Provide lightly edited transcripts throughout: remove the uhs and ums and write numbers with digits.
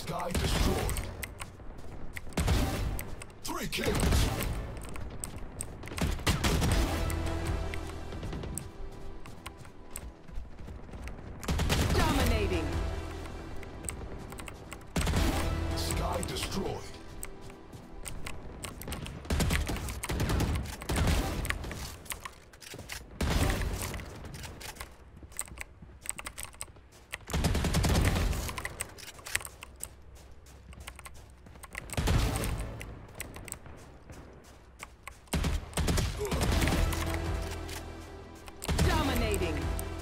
Sky destroyed. 3 kills. Dominating. Sky destroyed. Dominating.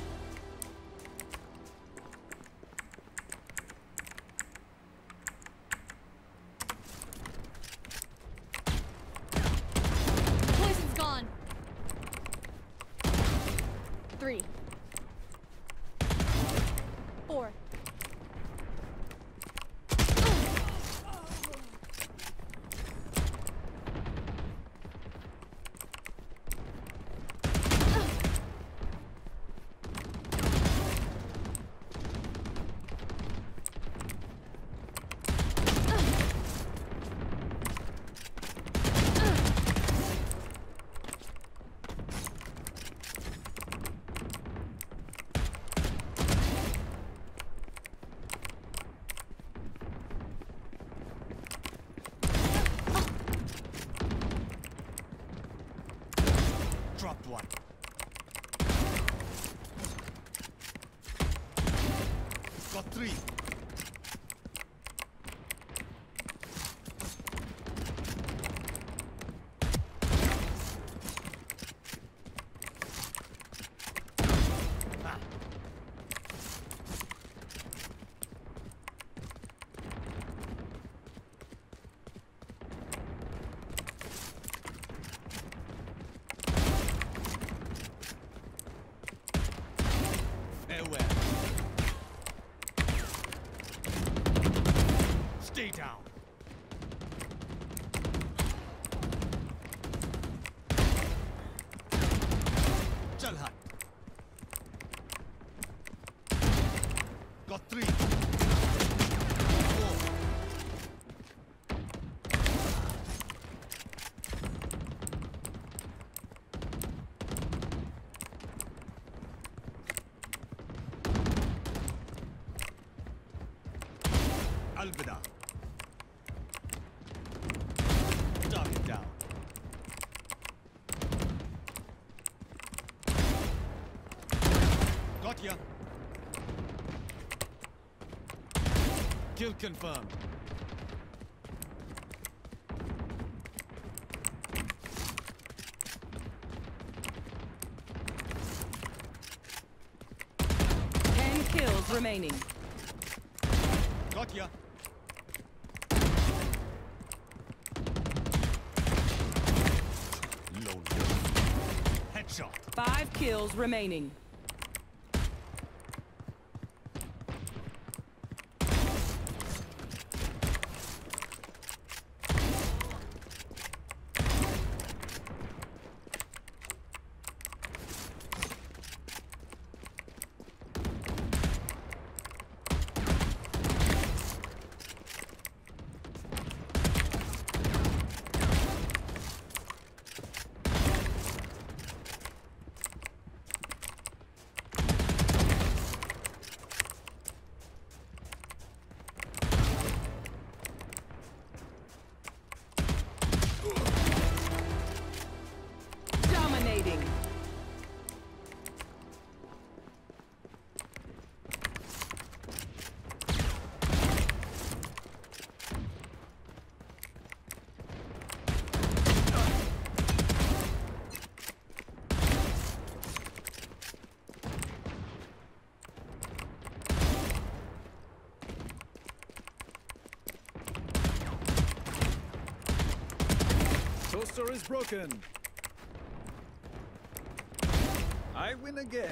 Poison's gone. 3. 4. Dropped one. Got 3. Farewell. Stay down. Chal hut. Got 3. 4. Alvida. Target down. Got ya. Kill confirmed. Ten kills remaining. Got ya. Low. Headshot. 5 kills remaining. Dominating. Toaster is broken. I win again.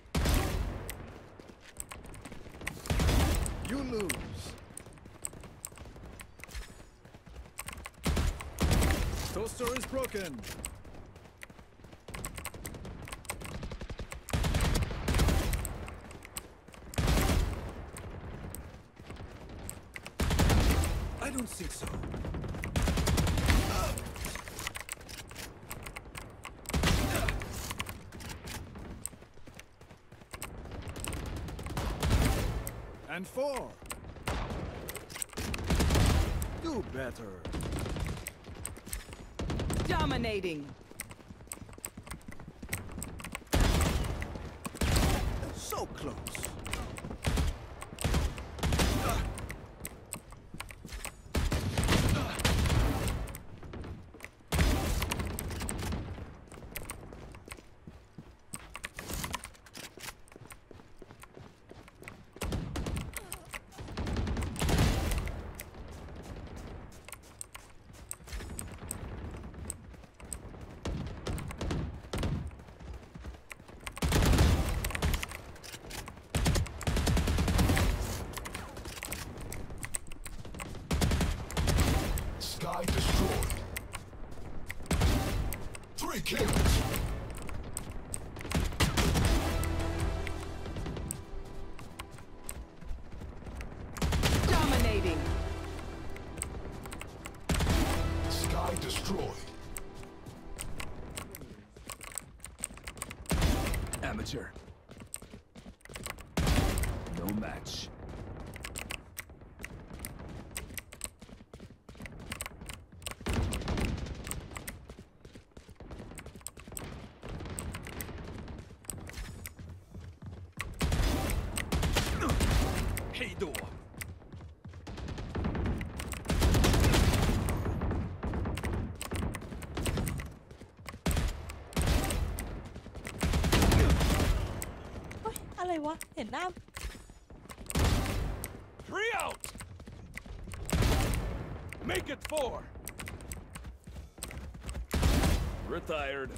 You lose. Toaster is broken. I don't think so. And 4. Do better. Dominating. So close. Sky destroyed. 3 kills. Dominating. Sky destroyed. Amateur. No match. Hey door. เฮ้ยอะไรวะ เห็นหน้า 3 out. Make it 4. Retired.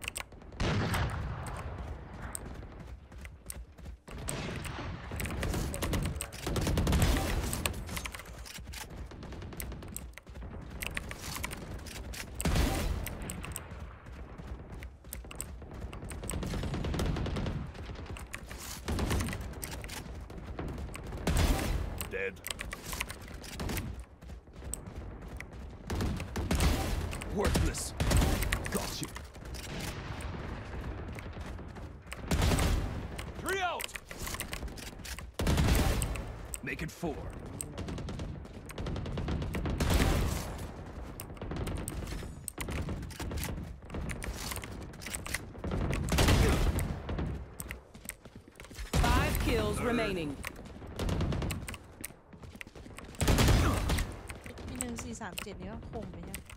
Dead. Worthless. Got you. 3 out. Make it 4. Five kills remaining. มี1437นี่ก็คงไปยัง